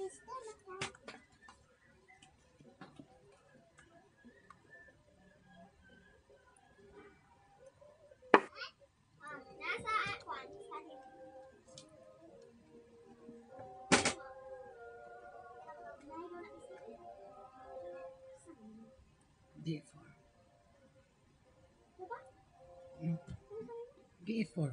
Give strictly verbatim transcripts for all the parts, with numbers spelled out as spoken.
D four. Hmm. B four.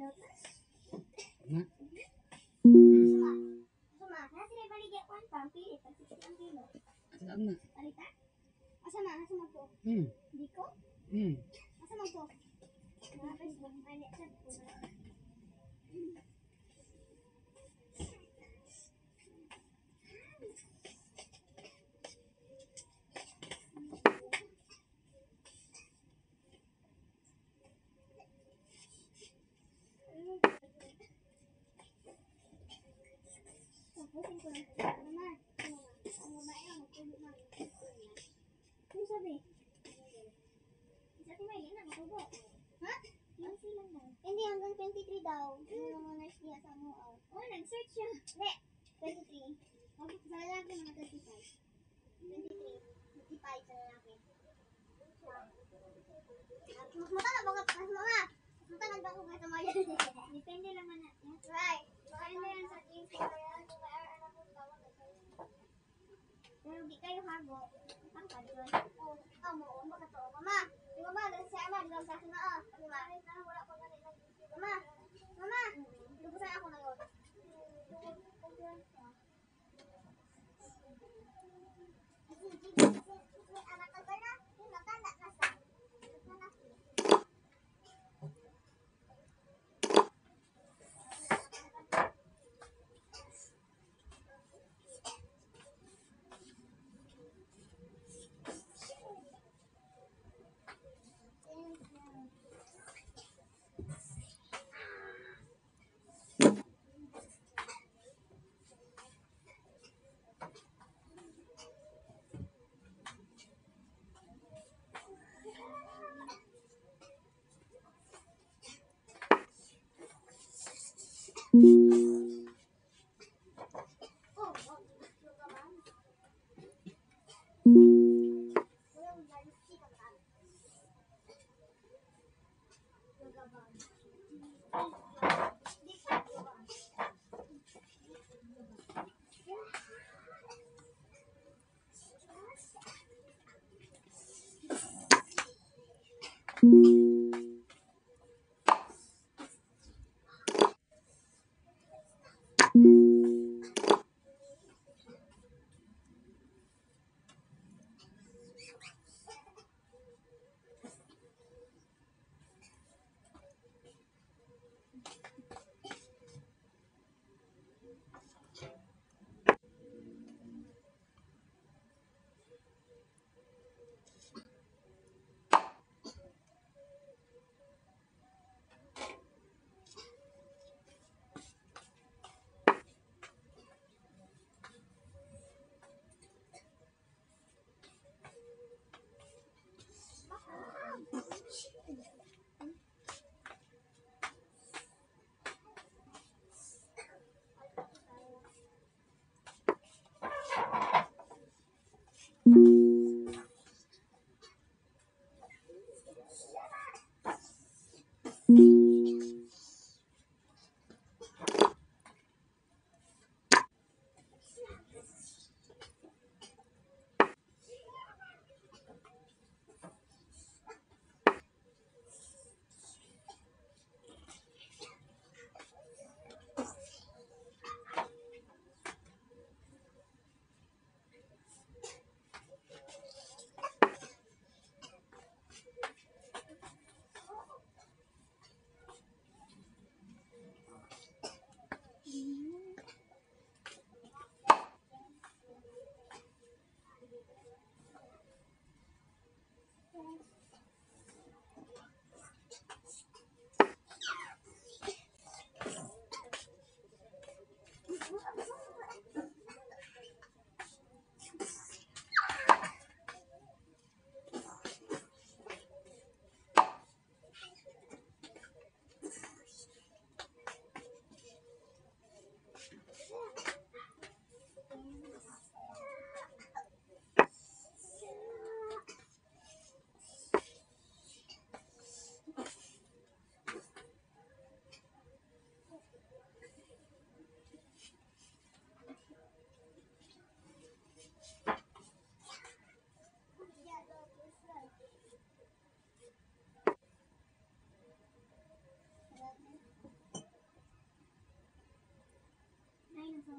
Na. Saan na? Asa na? Asa mo to? Hmm. Diko? Hmm. Asa mo to? Na Facebook. Ay, sa tapusin ko lang. Mama, mama, mama, ayaw, magtulog na. Ano sabi? Sa ating may yan, matubo. Ha? Yung silang daw. Hindi, hanggang twenty-three daw. Yung mga nurse niya sa mo. Oh, nag-search siya. Hindi, twenty-three. Okay, sa lalaki mga twenty-five. twenty-three. twenty-five sa lalaki. Mas matangad ba ka? Mas mga. Mas matangad ba ko ka sa mga yan? Depende lang na. Right. Baka na yan sa team ko yan. Kung may R na po tawag. Pero di kayo hago. Ang kadyon. Oh, ikaw mo. Ano ka to? Mama. Di mama. Dahil si Ama. Dahil sa akin na ah. Mama. Wala ko ganit. Mama. Mama. Lubusan ako na yun. Anak ka ba na? Yung matanda na sa.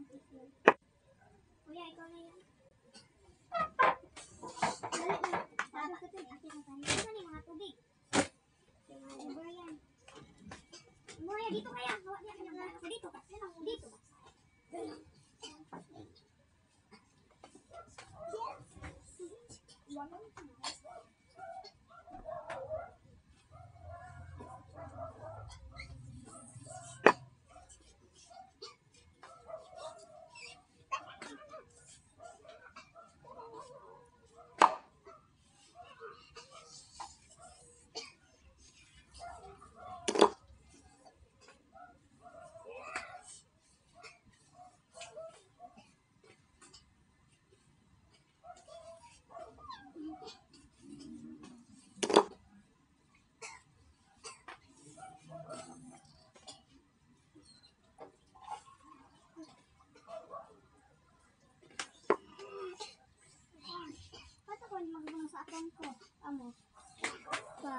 Kuya, ikaw na yan. Dali na. Sabi ko ito, ate na tayo. Ito na mga tubig. Over yan. Moya, dito kaya. Hawa niya. Dito ka. Dito ka. Magbang sa akong ko. Amo. Pa.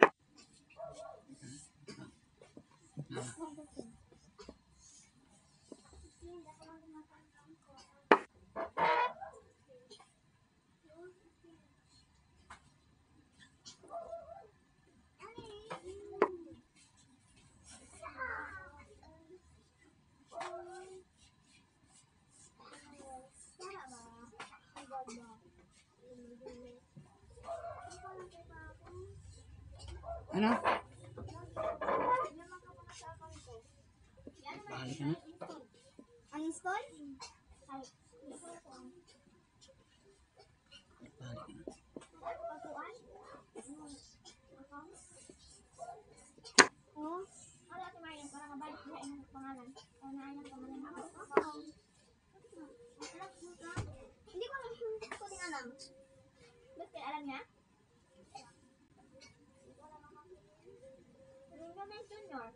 Ano? Balik na. Uninstall? Ay. Balik na. Pagkuhan? Oh. Wala si Mariam. Para kabalik niya ang pangalan. O naan ang pangalan ako. Hindi ko alam. Hindi ko din alam. Basta alam niya? Junior.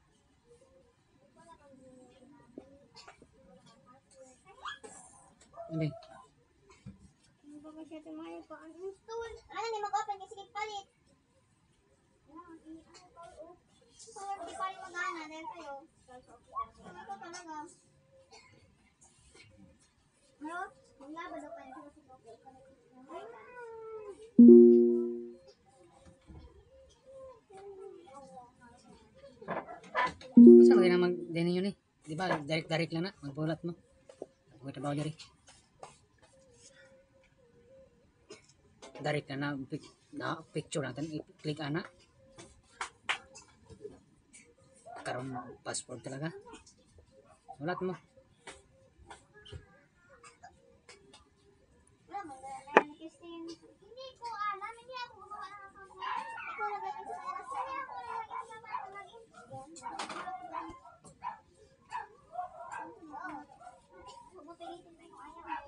Hindi. Hindi ba ba siya tumayo pa ang install? Ano na mag-open kasi sige palit. Ano, ano pa oh. So, hindi pa rin mag-ana dahil kayo. Ano ko talaga? Ano? Maglaba daw kayo sa sige. Masa lagi na mag-dinin yun eh. Di ba? Direct-direct lang na. Magbulat mo. Huwag trabaho dyan eh. Direct na na. na picture natin. I-click ana. Karoon passport talaga. Sulat mo. Hindi ko alam. Hindi ako gumawa ng account na. Ikaw lagay ko sa pera. Kaya ako lagay ko sa pera lagi. Pupilitin pa yung ayaw.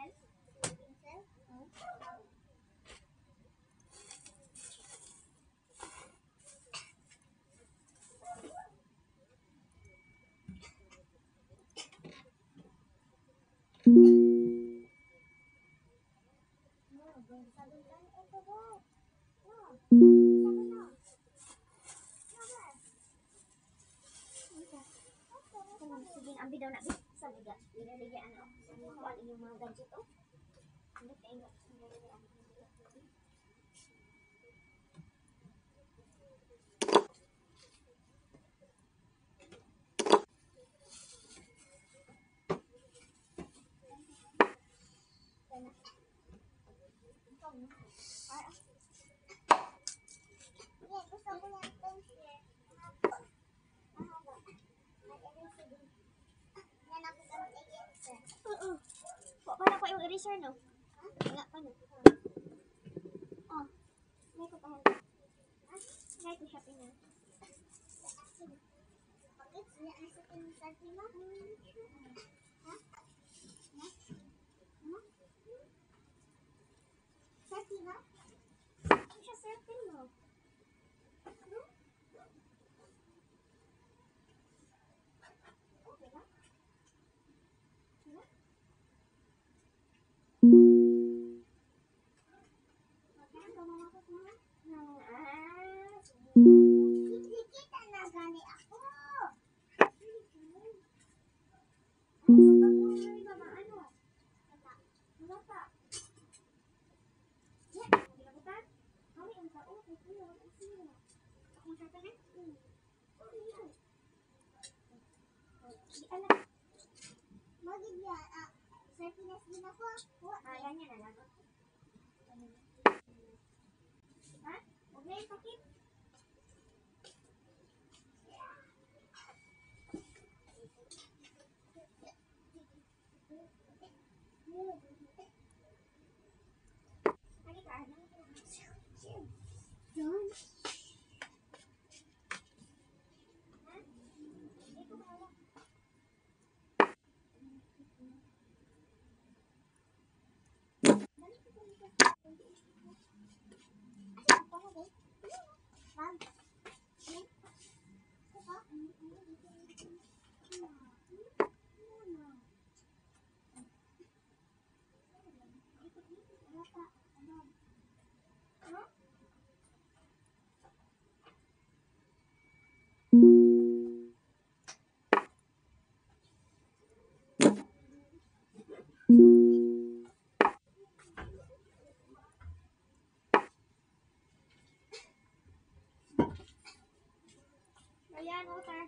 Pencil? Pencil? Hmm? Sige, ambil daw na. Sa liga. Liga-liga ano. Kuhaan yung mga gadget oh. Hindi kayo. Oo. Wala ko yung eraser no? Wala pa no? Oh. May ko pa handa. May ko shopping na. Bakit? Siya ang sa pinagsabi mo? Ha? Ha? Ha? Sabi mo? Ano siya circle mo? Hmm? Okay ba? Kita na gani ako. Magid yan. Ah, sa Pinas din ako. Ah, yan yan na lang. Ha? Huwag na yung sakit. John? Ha? Dito ka lang. Ayan, water.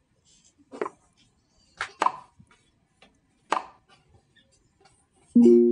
Mm-hmm.